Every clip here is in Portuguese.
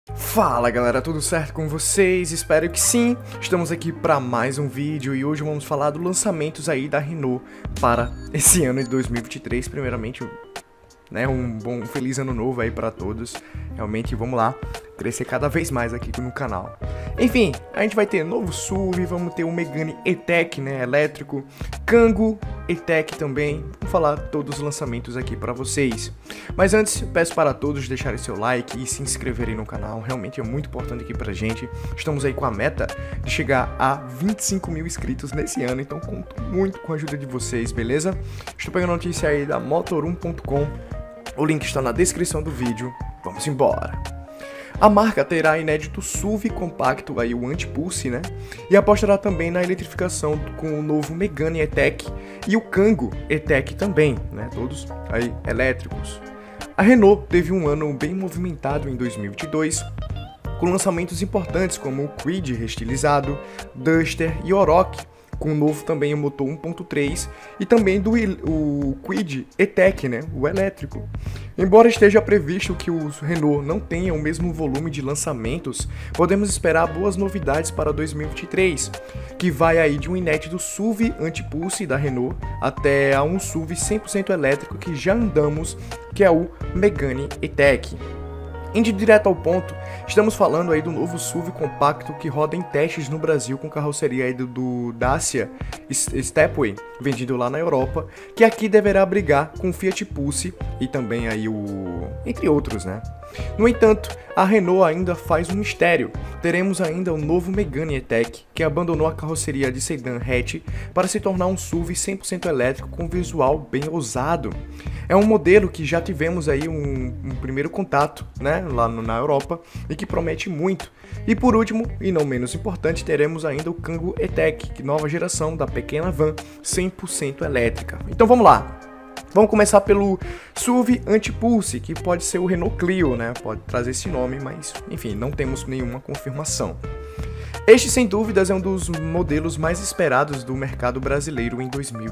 Fala galera, tudo certo com vocês? Espero que sim. Estamos aqui para mais um vídeo e hoje vamos falar dos lançamentos aí da Renault para esse ano de 2023. Primeiramente, um feliz ano novo aí para todos. Realmente, vamos lá, crescer cada vez mais aqui no canal. Enfim, a gente vai ter novo SUV, vamos ter o Megane E-Tech, né, elétrico, Kangoo E-Tech também. Vou falar todos os lançamentos aqui para vocês. Mas antes, peço para todos deixarem seu like e se inscreverem no canal. Realmente é muito importante aqui pra gente. Estamos aí com a meta de chegar a 25 mil inscritos nesse ano, então conto muito com a ajuda de vocês, beleza? Estou pegando notícia aí da Motor1.com. O link está na descrição do vídeo. Vamos embora! A marca terá inédito SUV compacto, aí o Anti-Pulse, né? E apostará também na eletrificação com o novo Megane E-Tech e o Kangoo E-Tech também, né? Todos aí elétricos. A Renault teve um ano bem movimentado em 2022, com lançamentos importantes como o Kwid restilizado, Duster e Oroch, com o novo também o motor 1.3 e também o Kwid E-Tech, né, o elétrico. Embora esteja previsto que os Renault não tenham o mesmo volume de lançamentos, podemos esperar boas novidades para 2023, que vai aí de um inédito SUV Anti-Pulse da Renault até a um SUV 100% elétrico que já andamos, que é o Megane E-Tech. Indo direto ao ponto, estamos falando aí do novo SUV compacto que roda em testes no Brasil com carroceria aí do Dacia Stepway, vendido lá na Europa, que aqui deverá brigar com o Fiat Pulse e também aí entre outros, né? No entanto, a Renault ainda faz um mistério. Teremos ainda o novo Megane E-Tech, que abandonou a carroceria de sedã hatch para se tornar um SUV 100% elétrico com visual bem ousado. É um modelo que já tivemos aí um primeiro contato, né, lá na Europa e que promete muito. E por último, e não menos importante, teremos ainda o Kangoo E-Tech, que nova geração da pequena van 100% elétrica. Então vamos lá. Vamos começar pelo SUV Anti-Pulse, que pode ser o Renault Clio, né? Pode trazer esse nome, mas enfim, não temos nenhuma confirmação. Este, sem dúvidas, é um dos modelos mais esperados do mercado brasileiro em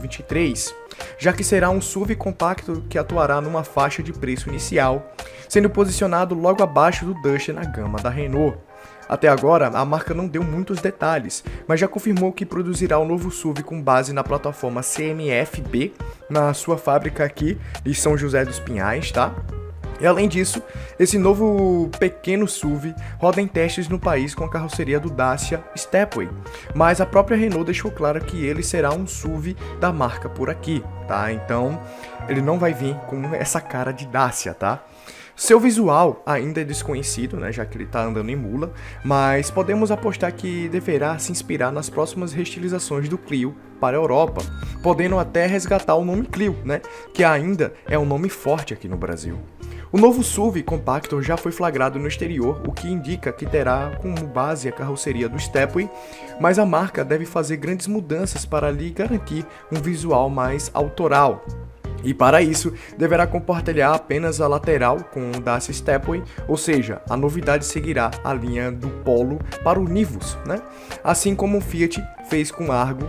2023, já que será um SUV compacto que atuará numa faixa de preço inicial, sendo posicionado logo abaixo do Duster na gama da Renault. Até agora, a marca não deu muitos detalhes, mas já confirmou que produzirá o novo SUV com base na plataforma CMF-B na sua fábrica aqui em São José dos Pinhais, tá? E além disso, esse novo pequeno SUV roda em testes no país com a carroceria do Dacia Stepway, mas a própria Renault deixou claro que ele será um SUV da marca por aqui, tá? Então, ele não vai vir com essa cara de Dacia, tá? Seu visual ainda é desconhecido, né, já que ele está andando em mula, mas podemos apostar que deverá se inspirar nas próximas restilizações do Clio para a Europa, podendo até resgatar o nome Clio, né, que ainda é um nome forte aqui no Brasil. O novo SUV compacto já foi flagrado no exterior, o que indica que terá como base a carroceria do Stepway, mas a marca deve fazer grandes mudanças para lhe garantir um visual mais autoral. E para isso, deverá compartilhar apenas a lateral com o Dacia Stepway, ou seja, a novidade seguirá a linha do Polo para o Nivus, né? Assim como o Fiat fez com o Argo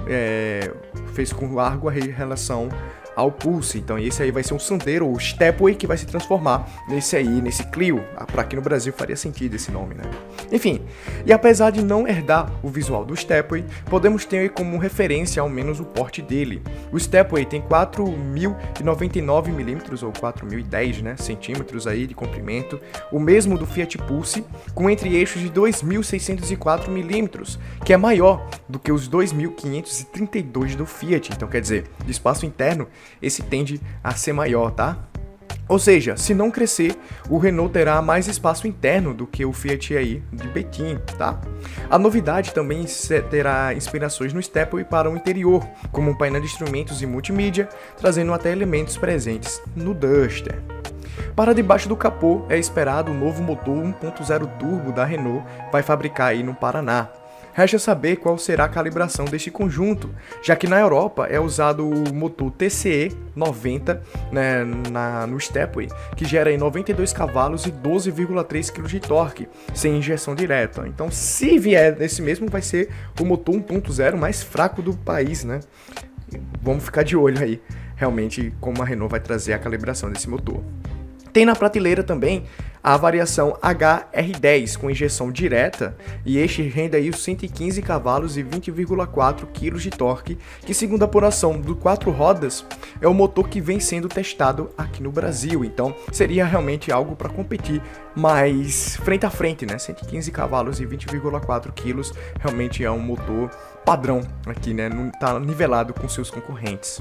a relação ao Pulse. Então esse aí vai ser um Sandero ou Stepway que vai se transformar nesse Clio. Para aqui no Brasil faria sentido esse nome, né? Enfim, e apesar de não herdar o visual do Stepway, podemos ter como referência ao menos o porte dele. O Stepway tem 4.099 mm ou 4.010, né, centímetros aí de comprimento, o mesmo do Fiat Pulse, com entre-eixos de 2.604 mm, que é maior do que os 2.532 do Fiat. Então quer dizer, de espaço interno, esse tende a ser maior, tá? Ou seja, se não crescer, o Renault terá mais espaço interno do que o Fiat aí de Betim, tá? A novidade também terá inspirações no Stepway para o interior, como um painel de instrumentos e multimídia, trazendo até elementos presentes no Duster. Para debaixo do capô é esperado o novo motor 1.0 turbo da Renault, vai fabricar aí no Paraná. Resta saber qual será a calibração deste conjunto, já que na Europa é usado o motor TCE 90, né, no Stepway, que gera aí 92 cavalos e 12,3 kg de torque, sem injeção direta. Então, se vier desse mesmo, vai ser o motor 1.0 mais fraco do país, né? Vamos ficar de olho aí, realmente, como a Renault vai trazer a calibração desse motor. Tem na prateleira também a variação HR10 com injeção direta, e este rende aí os 115 cavalos e 20,4 kg de torque, que segundo a apuração do 4 rodas, é o motor que vem sendo testado aqui no Brasil. Então seria realmente algo para competir mais frente a frente, né? 115 cavalos e 20,4 kg realmente é um motor padrão aqui, né? Não está nivelado com seus concorrentes.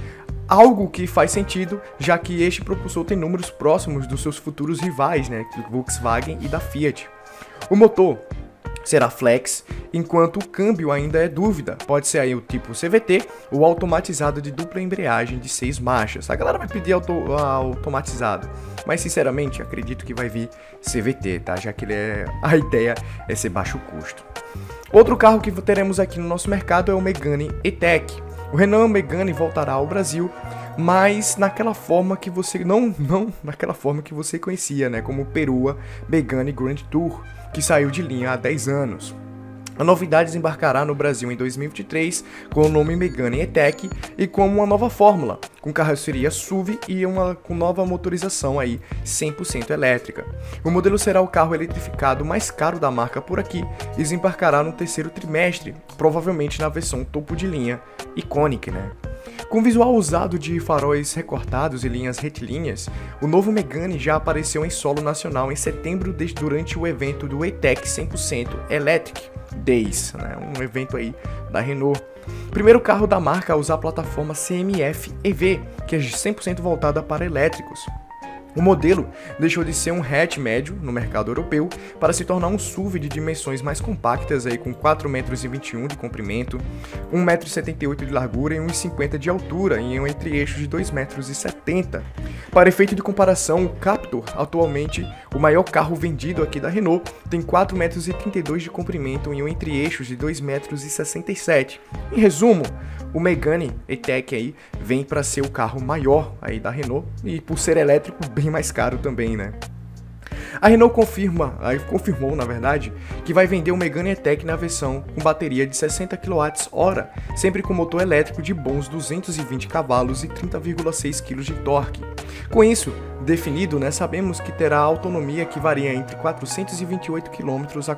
Algo que faz sentido, já que este propulsor tem números próximos dos seus futuros rivais, né, do Volkswagen e da Fiat. O motor será flex, enquanto o câmbio ainda é dúvida. Pode ser aí o tipo CVT ou automatizado de dupla embreagem de 6 marchas. A galera vai pedir automatizado, mas sinceramente acredito que vai vir CVT, tá? Já que a ideia é ser baixo custo. Outro carro que teremos aqui no nosso mercado é o Megane E-Tech. O Renault Megane voltará ao Brasil, mas naquela forma que você não naquela forma que você conhecia, né, como o Perua Megane Grand Tour, que saiu de linha há 10 anos. A novidade desembarcará no Brasil em 2023 com o nome Megane E-Tech e com uma nova fórmula, com carroceria SUV e com nova motorização aí 100% elétrica. O modelo será o carro eletrificado mais caro da marca por aqui e desembarcará no terceiro trimestre, provavelmente na versão topo de linha Iconic, né? Com visual usado de faróis recortados e linhas retilíneas, o novo Megane já apareceu em solo nacional em setembro durante o evento do E-Tech 100% Electric Days, né? Um evento aí da Renault. Primeiro carro da marca a usar a plataforma CMF EV, que é 100% voltada para elétricos. O modelo deixou de ser um hatch médio no mercado europeu para se tornar um SUV de dimensões mais compactas, aí, com 4,21 m de comprimento, 1,78 m de largura e 1,50 m de altura, em um entre-eixo de 2,70 m. Para efeito de comparação, o Captur, atualmente o maior carro vendido aqui da Renault, tem 4,32 m de comprimento em um entre-eixo de 2,67 m. Em resumo, o Megane E-Tech aí vem para ser o carro maior aí da Renault e, por ser elétrico, bem mais caro também, né? A Renault confirmou, na verdade, que vai vender o Megane E-Tech na versão com bateria de 60 kWh, sempre com motor elétrico de bons 220 cavalos e 30,6 kg de torque. Com isso definido, né, sabemos que terá autonomia que varia entre 428 km a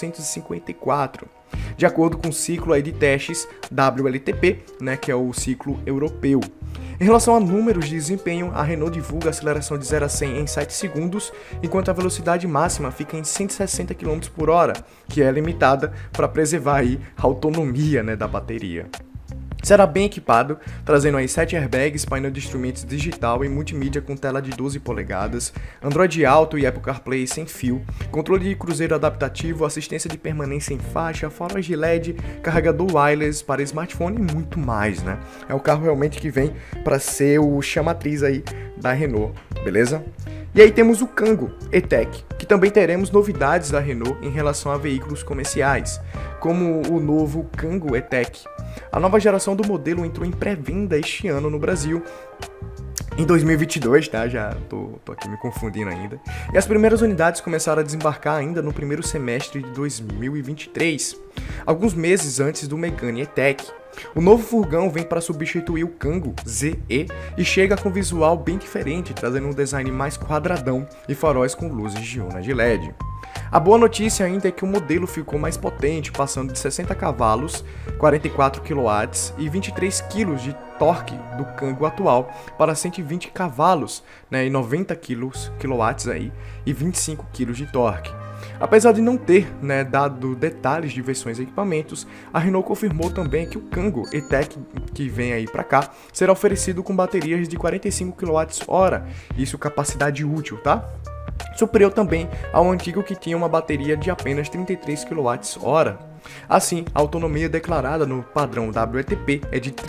454, de acordo com o ciclo aí de testes WLTP, né, que é o ciclo europeu. Em relação a números de desempenho, a Renault divulga a aceleração de 0 a 100 em 7 segundos, enquanto a velocidade máxima fica em 160 km por hora, que é limitada para preservar aí a autonomia, né, da bateria. Será bem equipado, trazendo aí 7 airbags, painel de instrumentos digital e multimídia com tela de 12 polegadas, Android Auto e Apple CarPlay sem fio, controle de cruzeiro adaptativo, assistência de permanência em faixa, faróis de LED, carregador wireless para smartphone e muito mais, né? É o carro realmente que vem para ser o chamatriz aí da Renault, beleza? E aí temos o Kangoo E-Tech, que também teremos novidades da Renault em relação a veículos comerciais, como o novo Kangoo E-Tech. A nova geração do modelo entrou em pré-venda este ano no Brasil, em 2022, tá? Já tô aqui me confundindo ainda. E as primeiras unidades começaram a desembarcar ainda no primeiro semestre de 2023, alguns meses antes do Megane E-Tech. O novo furgão vem para substituir o Kangoo ZE e chega com visual bem diferente, trazendo um design mais quadradão e faróis com luzes de lona de LED. A boa notícia ainda é que o modelo ficou mais potente, passando de 60 cavalos, 44 kW e 23 kg de torque do Kangoo atual para 120 cavalos, né, e 90 kW aí, e 25 kg de torque. Apesar de não ter, né, dado detalhes de versões e equipamentos, a Renault confirmou também que o Kangoo E-Tech que vem aí para cá será oferecido com baterias de 45 kWh, isso capacidade útil, tá? Superior também ao antigo que tinha uma bateria de apenas 33 kWh. Assim, a autonomia declarada no padrão WLTP é de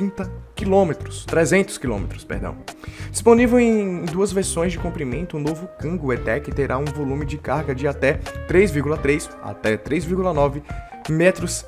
300 km. Disponível em duas versões de comprimento, o novo Kangoo E-Tech terá um volume de carga de até 3,3 até 3,9 metros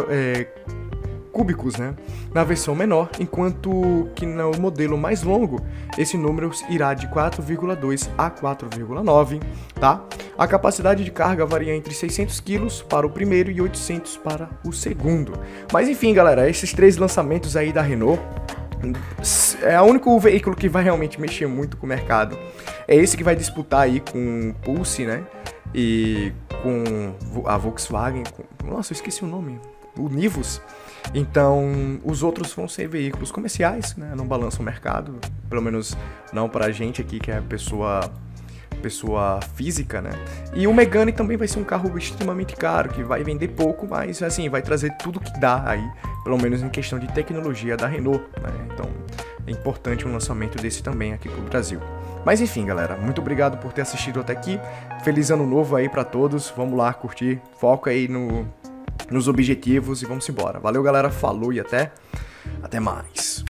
cúbicos, né, na versão menor, enquanto que no modelo mais longo esse número irá de 4,2 a 4,9, tá? A capacidade de carga varia entre 600 kg para o primeiro e 800 para o segundo. Mas enfim, galera, esses três lançamentos aí da Renault É o único veículo que vai realmente mexer muito com o mercado. É esse que vai disputar aí com o Pulse, né? E com a Volkswagen. Nossa, eu esqueci o nome. O Nivus. Então, os outros vão ser veículos comerciais, né? Não balançam o mercado. Pelo menos não pra gente aqui, que é pessoa física, né? E o Megane também vai ser um carro extremamente caro, que vai vender pouco, mas assim, vai trazer tudo que dá aí, pelo menos em questão de tecnologia da Renault, né? Então é importante um lançamento desse também aqui pro Brasil. Mas enfim, galera, muito obrigado por ter assistido até aqui. Feliz ano novo aí pra todos. Vamos lá curtir, foca aí nos objetivos e vamos embora. Valeu, galera, falou e até mais.